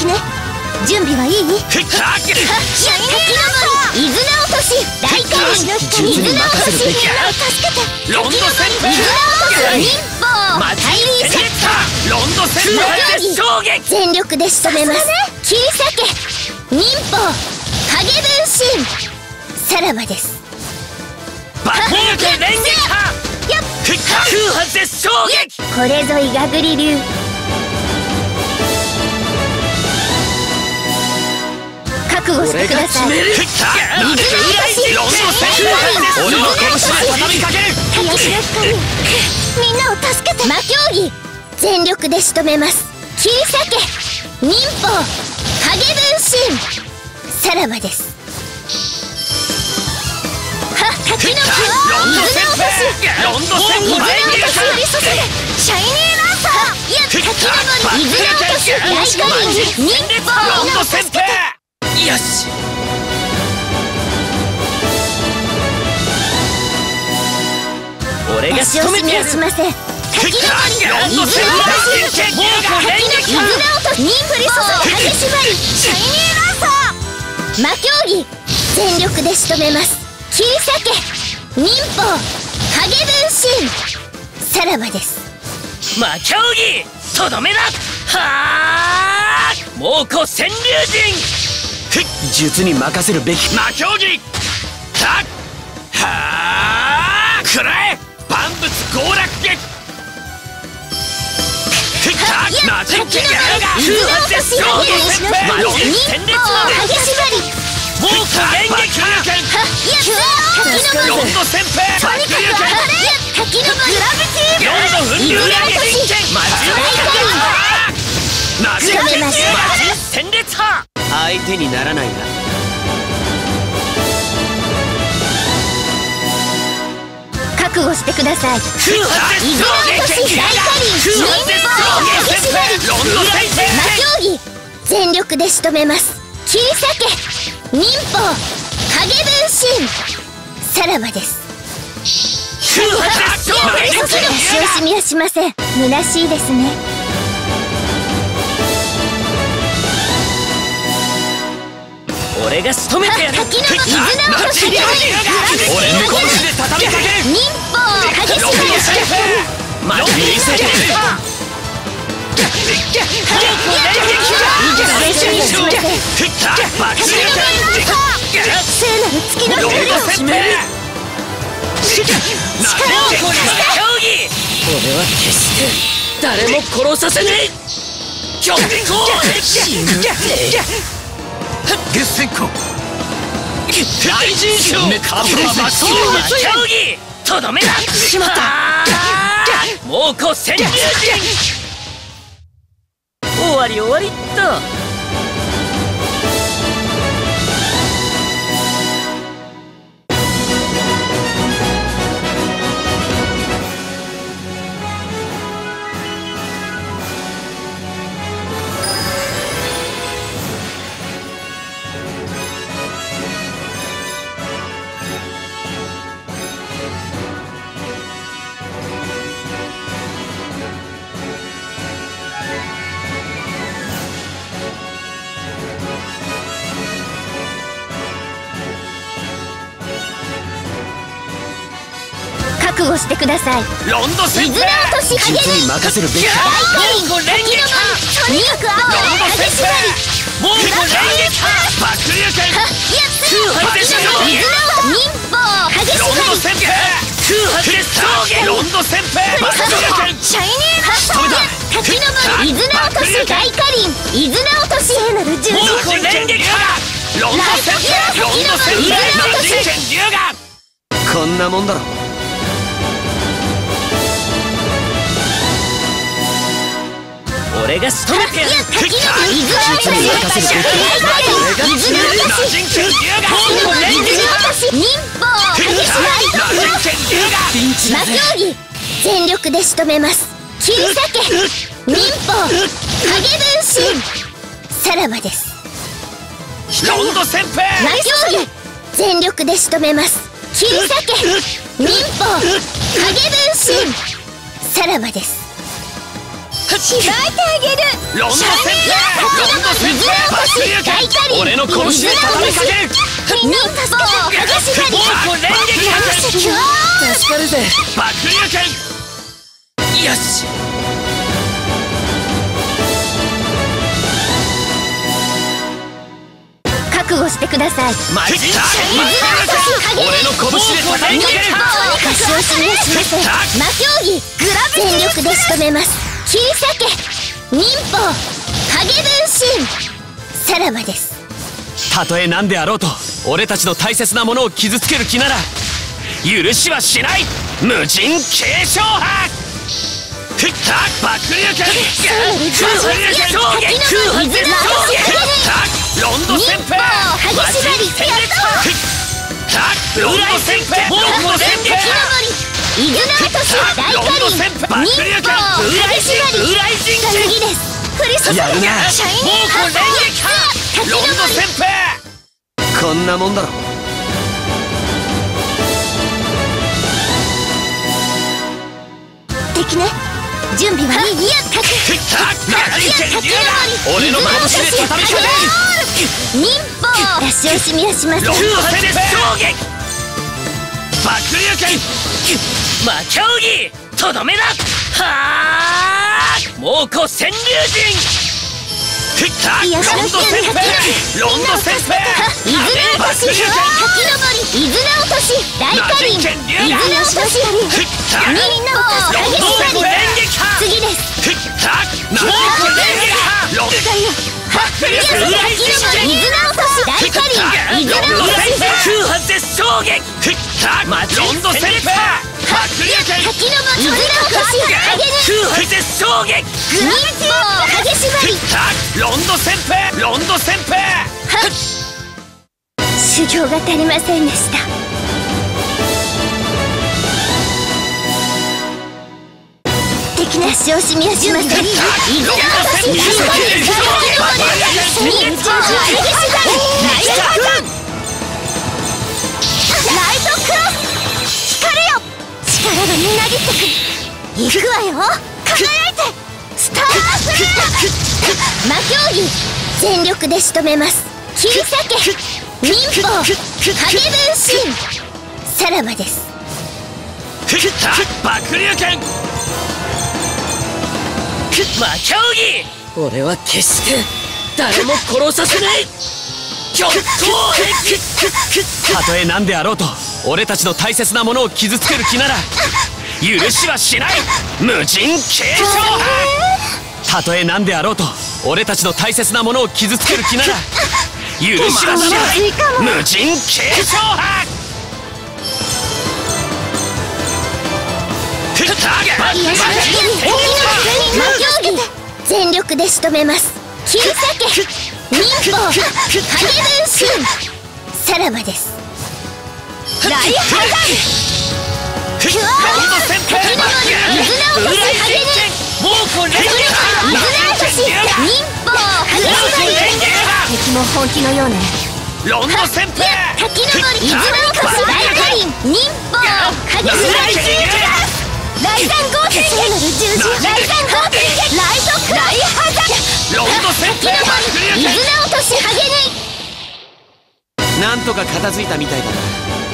ね。準備はいい？ 滝の水の落とし大火輪水の落とし助けて。 ロンド旋風水の落とし忍法マジセレクターロンド旋風で衝撃全力で仕留めます。切り裂け忍法影分身さらばです。 爆力連撃波空波絶衝撃。 これぞイガグリ流。覚悟してください。水の落としロンド旋風俺の拳で畳みかける。 みんなを助けて。魔競技全力で仕留めます。切り裂け忍法影分身さらばです。滝のロンド旋風ロンド旋風前に降り注げシャイニーランサー。いや滝の森水の落とし大火輪忍法ロンド旋風。よし俺が仕留めてやる。 しません。滝の森水の落とし水の落とし忍降り注ぐ影縛りシャイニーランサー。魔競技全力で仕留めます。切り裂け忍法影分身さらばです。 魔競技とどめだ。はあ猛虎川柳陣術に任せるべき。魔競技はあくらえ万物強落撃。魔人剣やらが空波絶衝撃。魔人戦列まで影縛り猛虎連撃ロンド旋風滝の森グラビティロンド粉流連撃魔人戦列波相手にならないな。 覚悟してください。 空波絶衝撃大火輪忍法影縛りロンド旋風魔競技全力で仕留めます。切り裂け忍法影分身さらばです。 空波絶衝撃使用しみはしません。虚しいですね。 俺が仕留めてやる。 滝の水の落とし俺の拳で畳みかける。 忍法影縛りマジで見せてやる。 聖なる月の光を俺は決して誰も殺させねえ。月戦功大人賞カブラバソーマ競技とどめだ。しまった猛虎川柳陣終わり終わりっと。 覚悟してください。 ロンド旋風水の落とし影分身任せるべき。 大火輪滝の森とにかく青影縛り猛虎連撃爆流剣空波絶衝撃忍法影ロンド縛り旋風空波絶衝撃ロンド旋風爆流剣シャイニーランサー滝の森水の落とし大火輪水の落とし聖なる十字猛虎連撃ロンド旋風ロンド旋風魔人剣龍がこんなもんだろ。俺が仕留めてやる。 滝の森水の落とし大火輪水の落とし水の落とし忍法影縛り魔競技全力で仕留めます。切り裂け忍法影分身さらばです。 ロンド旋風魔競技全力で仕留めます。切り裂け忍法影分身さらばです。 しばいてあげる。 ロンド先輩、ロンド先輩、バックリューケン、俺の拳で畳みかける。 忍法激しばり。 助かるぜ。 バックリューケン。よし。 覚悟してください。 マジンタ俺の拳で畳みかける。 足を示しません。魔競技全力で仕留めます。切り裂け忍法影分身さらばです。 たとえ何であろうと俺たちの大切なものを傷つける気なら許しはしない。無人継承派フッタバックリューケン、バックリューケン衝撃空発で衝撃ロンド先輩激しばりロンド先輩猛虎先輩伊豆の落とし大火輪忍法激しばり次です。降り注ぐやるなシャイニ猛虎ーハ連撃派ロンド先輩こんなもんだろ。 敵ね準備はいい。 俺の拳で畳みかける。 忍法出し惜しみはしません。 ロンド先輩衝撃バックリューケン魔競技とどめだ。はあ猛虎川柳陣ロンド先輩ロンド先輩伊豆の落とし滝登り伊豆の落とし大火輪伊豆の落とし忍法激しばり次です。 猛虎連撃派ロンド伊豆の落とし大火輪伊豆の落とし空発で衝撃ロンド先輩バックリューケン滝登り伊豆の落とし空発で衝撃忍法激しばりロンド先輩ロンド先輩修行が足りませんでした。敵なし惜しみはしません。伊豆の落とし忍法激しばりライトクロス光れよ力がみなぎってくる。行くわよ輝いてスターフレア魔競技全力で仕留めます。切り裂け忍法影分身さらばです。 バックリューケン魔競技俺は決して誰も殺させない。 たとえ何であろうと俺たちの大切なものを傷つける気なら許しはしない。無人継承派たとえ何であろうと俺たちの大切なものを傷つける気なら許しはしない。無人継承派魔競技全力で仕留めます。切り裂け忍法影分身さらばです。大破断ロンド先輩伊豆の落とし影ね猛虎連撃伊豆の落とし忍法激しばり敵も本気のようね。 ロンド先輩滝登り伊豆の落とし大火輪忍法激しばり雷山豪天剣十字雷山豪天剣ライトクライハザロンド先輩バックリューケン伊豆の落としハゲネイなんとか片付いたみたいだな。